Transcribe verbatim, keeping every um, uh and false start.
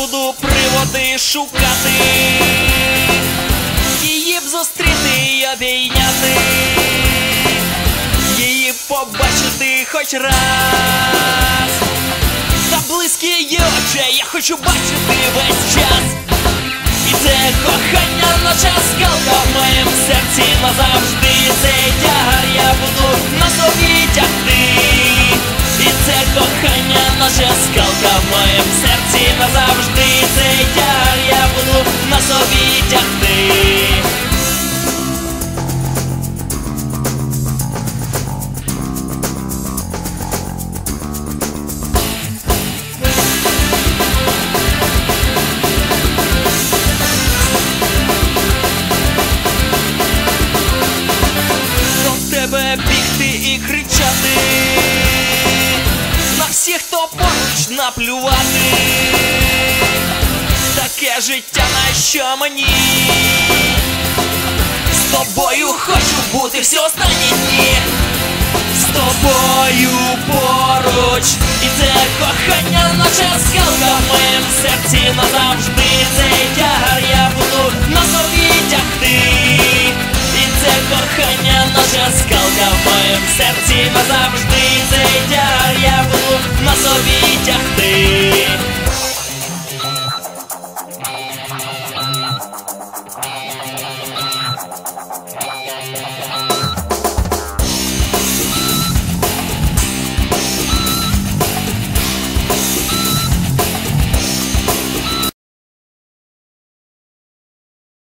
буду приводи шукати, її б зустріти й обійняти, її б побачити хоч раз. Та близькі її очі я хочу бачити весь час. І це кохання, наче скалка в моєму серці назавжди. Цей тягар я буду на собі тягти. І це кохання, наче скалка в моєму серці назавжди. Цей тягар я буду на собі тягти. Бігти і кричати, на всіх, хто поруч наплювати. Таке життя, на що мені? З тобою хочу бути всі останні дні. З тобою поруч. І це кохання, наче скалка в моєму серці назавжди. Цей тягар я буду на собі тягти. І це кохання, наша скалка в моєму серці назавжди. Цей тягар я буду на собі тягти.